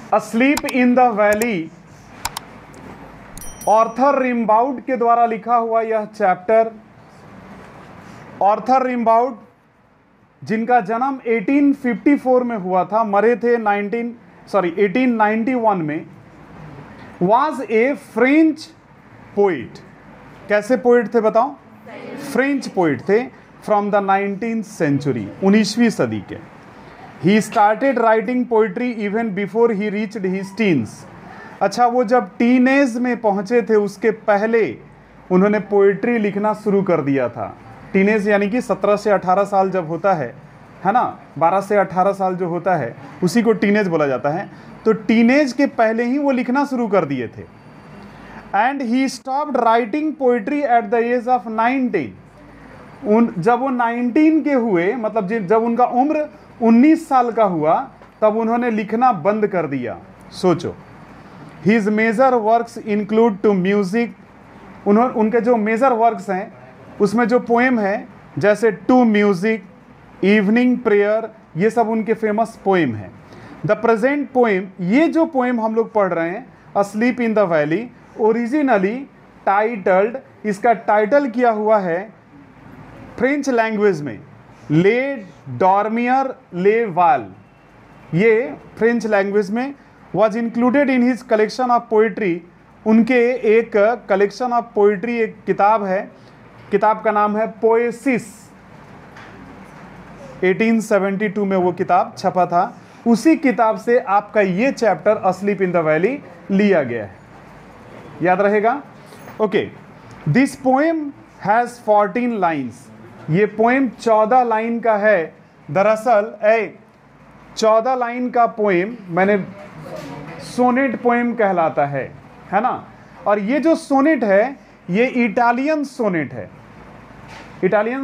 Asleep in the valley, Arthur Rimbaud के द्वारा लिखा हुआ यह चैप्टर। ऑर्थर रिम्बाउड जिनका जन्म 1854 में हुआ था, मरे थे 1891 में, वाज ए फ्रेंच पोइट। कैसे पोइट थे बताओ? फ्रेंच पोइट थे फ्रॉम द 19th सेंचुरी, 19वीं सदी के। He started writing poetry even before he reached his teens. अच्छा, वो जब टीनेज में पहुंचे थे उसके पहले उन्होंने पोइट्री लिखना शुरू कर दिया था। टीनेज यानी कि 17 से 18 साल जब होता है ना, 12 से 18 साल जो होता है उसी को टीनेज बोला जाता है। तो टीनेज के पहले ही वो लिखना शुरू कर दिए थे। And he stopped writing poetry at the age of 19। जब वो 19 के हुए, मतलब जब उनका उम्र 19 साल का हुआ, तब उन्होंने लिखना बंद कर दिया। सोचो, his major works include to music, उनके जो मेजर वर्क्स हैं उसमें जो पोएम है जैसे टू म्यूजिक, इवनिंग प्रेयर, ये सब उनके फेमस पोएम हैं। द प्रेजेंट पोएम, ये जो पोएम हम लोग पढ़ रहे हैं, asleep in the valley, originally titled, इसका टाइटल किया हुआ है फ्रेंच लैंग्वेज में ले डॉर्मियर ले वाल। ये फ्रेंच लैंग्वेज में was included in his collection of poetry. उनके एक कलेक्शन ऑफ पोइट्री, एक किताब है, किताब का नाम है पोएसिस। 1872 में वो किताब छपा था। उसी किताब से आपका ये chapter asleep in the valley लिया गया है, याद रहेगा? Okay, this poem has 14 lines. ये पोएम 14 लाइन का है। दरअसल 14 लाइन का पोएम मैंने सोनेट पोएम कहलाता है ना। और ये जो सोनेट है ये इटालियन सोनेट है। इटालियन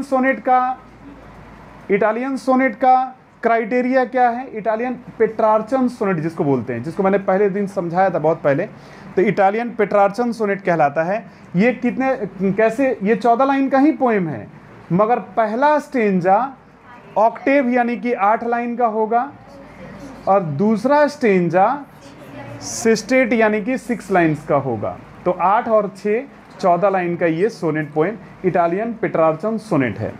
सोनेट का क्राइटेरिया क्या है? इटालियन पेट्रार्चन सोनेट जिसको बोलते हैं, जिसको मैंने पहले दिन समझाया था बहुत पहले, तो इटालियन पेट्रार्चन सोनेट कहलाता है। ये कैसे, ये 14 लाइन का ही पोएम है, मगर पहला स्टेंजा ऑक्टेव यानी कि 8 लाइन का होगा और दूसरा स्टेंजा सिस्टेट यानी कि 6 लाइन्स का होगा। तो 8 और 6 14 लाइन का ये sonnet poem Italian Petrarchan sonnet है।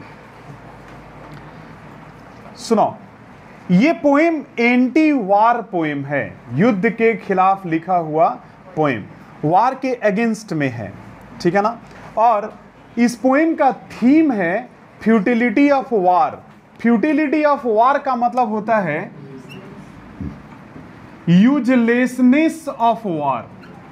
सुनो, ये पोएम एंटी वार पोएम है, युद्ध के खिलाफ लिखा हुआ पोएम, वार के अगेंस्ट में है, ठीक है ना। और इस पोएम का थीम है futility of war. Futility of war का मतलब होता है यूजलेसनेस ऑफ वार।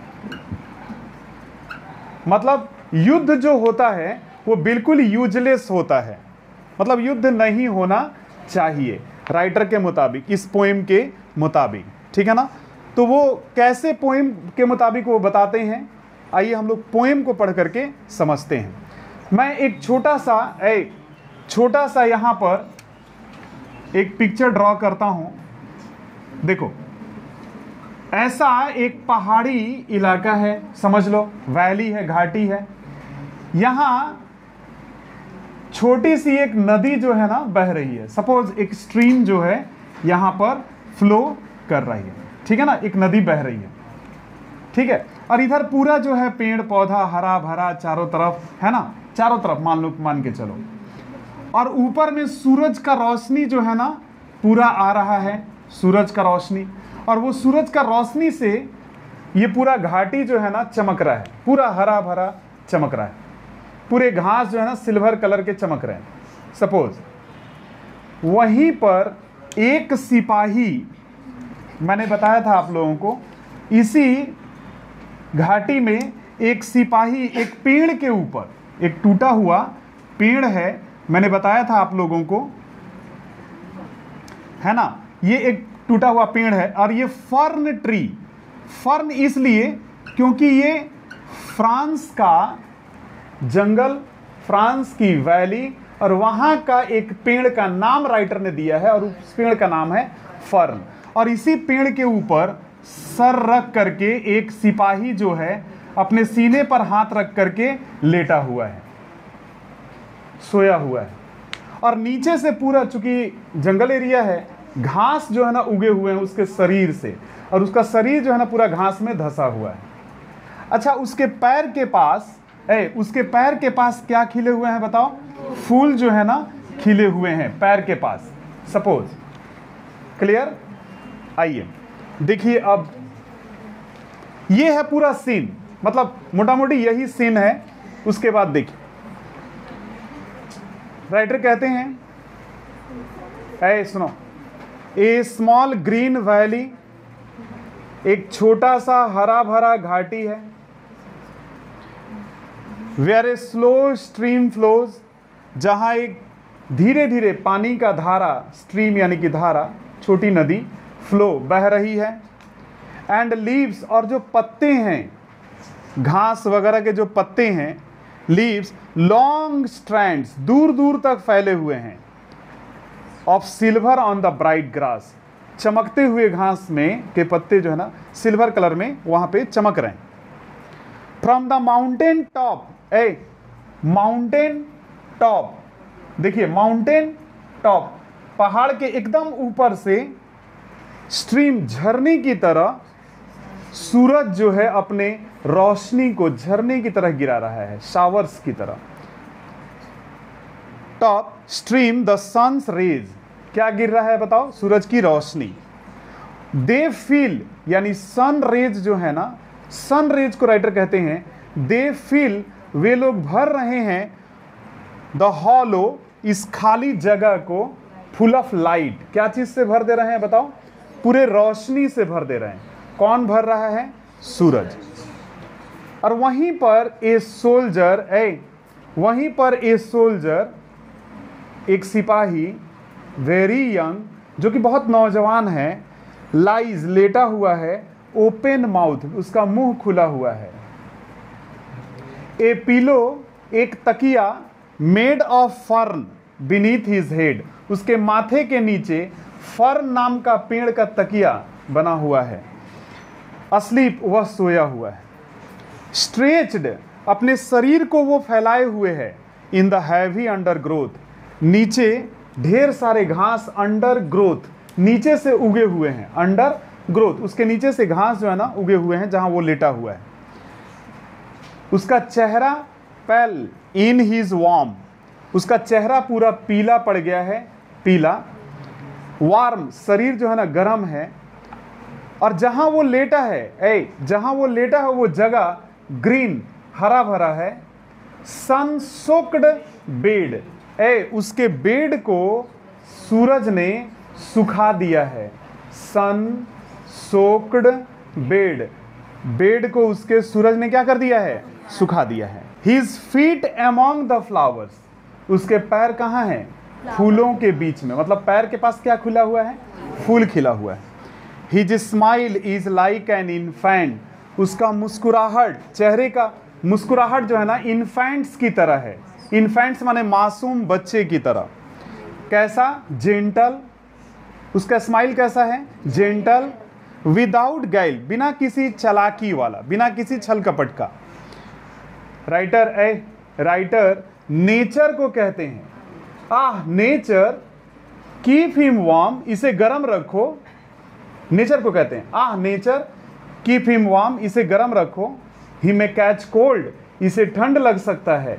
मतलब युद्ध जो होता है वो बिल्कुल यूजलेस होता है, मतलब युद्ध नहीं होना चाहिए राइटर के मुताबिक, इस पोएम के मुताबिक, ठीक है ना। तो वो कैसे पोएम के मुताबिक वो बताते हैं, आइए हम लोग पोएम को पढ़ करके समझते हैं। मैं एक छोटा सा यहाँ पर एक पिक्चर ड्रॉ करता हूँ। देखो, ऐसा एक पहाड़ी इलाका है, समझ लो, वैली है, घाटी है। यहाँ छोटी सी एक नदी जो है ना बह रही है। सपोज एक स्ट्रीम जो है यहाँ पर फ्लो कर रही है, ठीक है ना, एक नदी बह रही है, ठीक है। और इधर पूरा जो है पेड़ पौधा हरा भरा चारों तरफ, है ना, चारों तरफ मान के चलो। और ऊपर में सूरज का रोशनी जो है ना पूरा आ रहा है, सूरज का रोशनी, और वो सूरज का रोशनी से ये पूरा घाटी जो है ना चमक रहा है, पूरा हरा भरा चमक रहा है, पूरे घास जो है ना सिल्वर कलर के चमक रहे हैं। सपोज वहीं पर एक सिपाही, मैंने बताया था आप लोगों को, इसी घाटी में एक सिपाही एक पेड़ के ऊपर, एक टूटा हुआ पेड़ है, मैंने बताया था आप लोगों को, है ना, ये एक टूटा हुआ पेड़ है। और ये फर्न ट्री, फर्न इसलिए क्योंकि ये फ्रांस का जंगल, फ्रांस की वैली, और वहां का एक पेड़ का नाम राइटर ने दिया है और उस पेड़ का नाम है फर्न। और इसी पेड़ के ऊपर सर रख करके एक सिपाही जो है अपने सीने पर हाथ रख करके लेटा हुआ है, सोया हुआ है। और नीचे से पूरा, चूंकि जंगल एरिया है घास जो है ना उगे हुए हैं उसके शरीर से, और उसका शरीर जो है ना पूरा घास में धंसा हुआ है। अच्छा, उसके पैर के पास उसके पैर के पास क्या खिले हुए हैं बताओ? फूल जो है ना खिले हुए हैं पैर के पास, सपोज। क्लियर? आइए देखिए, अब ये है पूरा सीन, मतलब मोटा मोटी यही सीन है। उसके बाद देखिए, राइटर कहते हैं, सुनो, ए स्मॉल ग्रीन वैली, एक छोटा सा हरा भरा घाटी है। Where a slow stream flows, जहां एक धीरे धीरे पानी का धारा, स्ट्रीम यानी कि धारा, छोटी नदी, फ्लो बह रही है। एंड लीव्स, और जो पत्ते हैं, घास वगैरह के जो पत्ते हैं, लीव्स लॉन्ग स्ट्रैंड्स, दूर दूर तक फैले हुए हैं। Of silver on the bright grass, चमकते हुए घास में के पत्ते जो है ना सिल्वर कलर में वहां पे चमक रहे हैं। From the mountain top, mountain top, देखिए माउंटेन टॉप, पहाड़ के एकदम ऊपर से स्ट्रीम, झरने की तरह सूरज जो है अपने रोशनी को झरने की तरह गिरा रहा है, शावर्स की तरह। Top stream the sun's rays, क्या गिर रहा है बताओ? सूरज की रोशनी। दे फील, यानी सन रेज जो है ना, सन रेज को राइटर कहते हैं दे फील, वे लोग भर रहे हैं द हॉलो, इस खाली जगह को, फुल ऑफ लाइट, क्या चीज से भर दे रहे हैं बताओ? पूरे रोशनी से भर दे रहे हैं। कौन भर रहा है? सूरज। और वहीं पर ए सोल्जर, वहीं पर ए सोल्जर, एक सिपाही, वेरी यंग, जो कि बहुत नौजवान है, लाइज, लेटा हुआ है, ओपन माउथ, उसका मुंह खुला हुआ है। ए पिलो, एक तकिया, made of fern beneath his head, उसके माथे के नीचे फर्न नाम का पेड़ का तकिया बना हुआ है। अस्लीप, वह सोया हुआ है। स्ट्रेच्ड, अपने शरीर को वो फैलाए हुए है। In the heavy undergrowth, नीचे ढेर सारे घास, अंडर ग्रोथ, नीचे से उगे हुए हैं। अंडर ग्रोथ, उसके नीचे से घास जो है ना उगे हुए हैं जहां वो लेटा हुआ है। उसका चेहरा पेल इन हिज वार्म, उसका चेहरा पूरा पीला पड़ गया है, पीला। वार्म, शरीर जो है ना गर्म है। और जहां वो लेटा है, जहां वो लेटा है वो जगह ग्रीन, हरा भरा है। सन सोक्ड बेड, उसके बेड को सूरज ने सुखा दिया है। सन सोक्ड बेड, बेड को उसके सूरज ने क्या कर दिया है? सुखा दिया है। His feet among the flowers, उसके पैर कहाँ हैं? फूलों के बीच में, मतलब पैर के पास क्या खुला हुआ है? फूल खिला हुआ है। His smile is like an infant, उसका मुस्कुराहट, चेहरे का मुस्कुराहट जो है ना इन्फेंट्स की तरह है। इन्फेंट्स माने मासूम बच्चे की तरह। कैसा? जेंटल, उसका स्माइल कैसा है? जेंटल, विदाउट गाइल, बिना किसी चालाकी वाला, बिना किसी छल कपट का। राइटर नेचर को कहते हैं, नेचर कीप हिम वार्म, इसे गर्म रखो। नेचर को कहते हैं, नेचर कीप हिम वार्म, इसे गर्म रखो। ही मे कैच कोल्ड, इसे ठंड लग सकता है।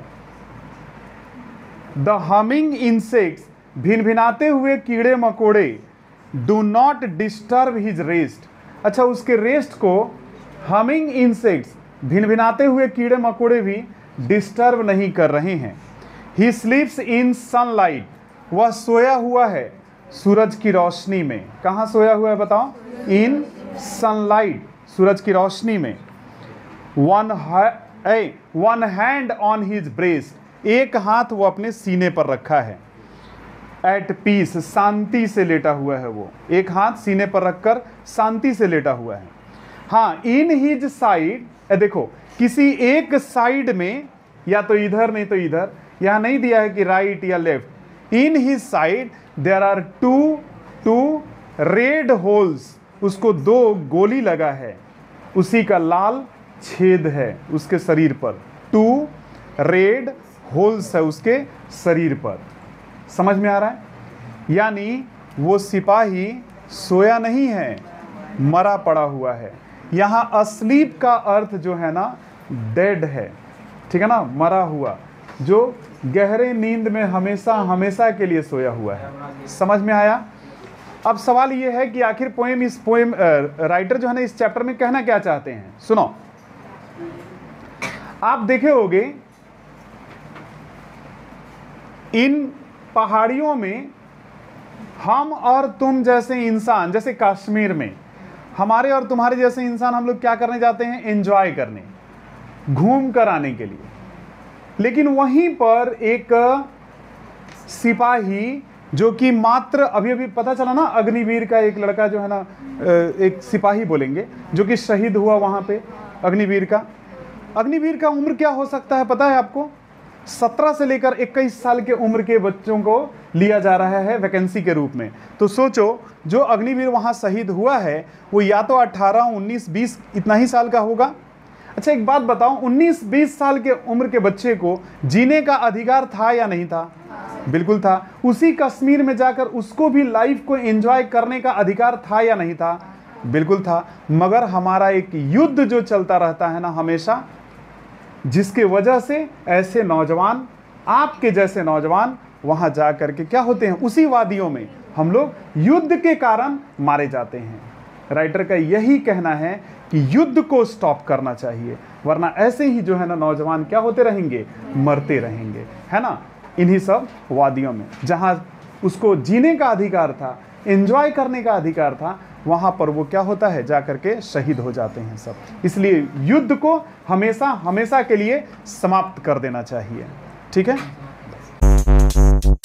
द हमिंग इंसेक्ट्स, भिनभिनाते हुए कीड़े मकोड़े, do not disturb his rest. अच्छा, उसके रेस्ट को हमिंग इंसेक्ट्स, भिनभिनाते हुए कीड़े मकोड़े भी डिस्टर्ब नहीं कर रहे हैं। ही स्लीप्स इन सनलाइट, वह सोया हुआ है सूरज की रोशनी में। कहाँ सोया हुआ है बताओ? इन सनलाइट, सूरज की रोशनी में। One hand on his breast, एक हाथ वो अपने सीने पर रखा है। एट पीस, शांति से लेटा हुआ है वो, एक हाथ सीने पर रखकर शांति से लेटा हुआ है। हाँ, इन हिज साइड, देखो किसी एक साइड में, या तो इधर नहीं तो इधर, यहां नहीं दिया है कि राइट या left. In his side there are two red holes, उसको 2 गोली लगा है, उसी का लाल छेद है उसके शरीर पर। 2 रेड होल्स है उसके शरीर पर। समझ में आ रहा है? यानी वो सिपाही सोया नहीं है, मरा पड़ा हुआ है। यहाँ अस्लीप का अर्थ जो है ना डेड है, ठीक है ना, मरा हुआ, जो गहरे नींद में हमेशा हमेशा के लिए सोया हुआ है। समझ में आया? अब सवाल ये है कि आखिर इस पोएम राइटर जो है ना इस चैप्टर में कहना क्या चाहते हैं। सुनो, आप देखे होंगे इन पहाड़ियों में हम और तुम जैसे इंसान, जैसे कश्मीर में हमारे और तुम्हारे जैसे इंसान, हम लोग क्या करने जाते हैं? एंजॉय करने, घूम कर आने के लिए। लेकिन वहीं पर एक सिपाही जो कि मात्र अभी अभी पता चला ना, अग्निवीर का एक लड़का जो है ना, एक सिपाही बोलेंगे, जो कि शहीद हुआ वहां पे, अग्निवीर का उम्र क्या हो सकता है पता है आपको? 17 से लेकर 21 साल के उम्र के बच्चों को लिया जा रहा है वैकेंसी के रूप में। तो सोचो, जो अग्निवीर वहां शहीद हुआ है वो या तो 18, 19, 20 इतना ही साल का होगा। अच्छा एक बात बताओ, 19-20 साल के उम्र के बच्चे को जीने का अधिकार था या नहीं था? बिल्कुल था। उसी कश्मीर में जाकर उसको भी लाइफ को एंजॉय करने का अधिकार था या नहीं था? बिल्कुल था। मगर हमारा एक युद्ध जो चलता रहता है ना हमेशा, जिसके वजह से ऐसे नौजवान, आपके जैसे नौजवान वहां जाकर के क्या होते हैं? उसी वादियों में हम लोग युद्ध के कारण मारे जाते हैं। राइटर का यही कहना है कि युद्ध को स्टॉप करना चाहिए, वरना ऐसे ही जो है ना नौजवान क्या होते रहेंगे? मरते रहेंगे, है ना, इन्हीं सब वादियों में जहां उसको जीने का अधिकार था, एंजॉय करने का अधिकार था, वहां पर वो क्या होता है? जाकर के शहीद हो जाते हैं सब। इसलिए युद्ध को हमेशा हमेशा के लिए समाप्त कर देना चाहिए। ठीक है।